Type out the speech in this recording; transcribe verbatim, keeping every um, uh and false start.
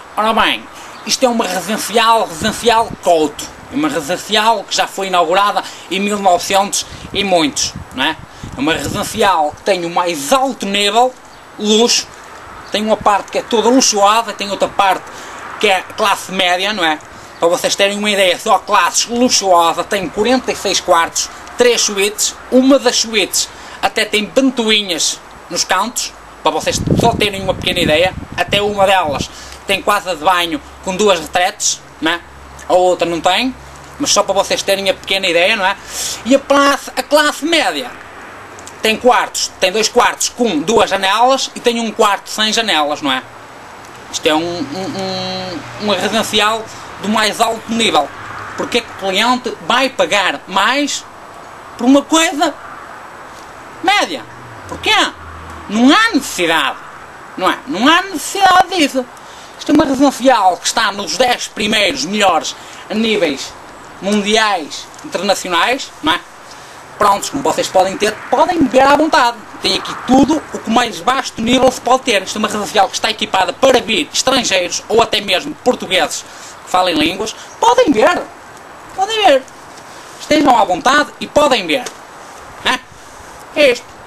Ora bem, isto é uma residencial, residencial Couto, uma residencial que já foi inaugurada em mil e novecentos e muitos, não é? É uma residencial que tem o mais alto nível, luxo, tem uma parte que é toda luxuosa, tem outra parte que é classe média, não é? Para vocês terem uma ideia, só classes luxuosa tem quarenta e seis quartos, três suítes, uma das suítes até tem ventoinhas nos cantos, para vocês só terem uma pequena ideia, até uma delas tem casa de banho com duas retretes, não é? A outra não tem, mas só para vocês terem a pequena ideia, não é? E a classe, a classe média tem quartos, tem dois quartos com duas janelas e tem um quarto sem janelas, não é? Isto é um, um, um, uma residencial do mais alto nível. Porque é que o cliente vai pagar mais por uma coisa média? Porquê? Não há necessidade, não é? Não há necessidade disso. Isto é uma residencial que está nos dez primeiros melhores a níveis mundiais, internacionais, não é? Prontos, como vocês podem ter, podem ver à vontade. Tem aqui tudo o que mais baixo nível se pode ter. Isto é uma residencial que está equipada para vir estrangeiros ou até mesmo portugueses que falem línguas. Podem ver, podem ver. Estejam à vontade e podem ver. É, é isto.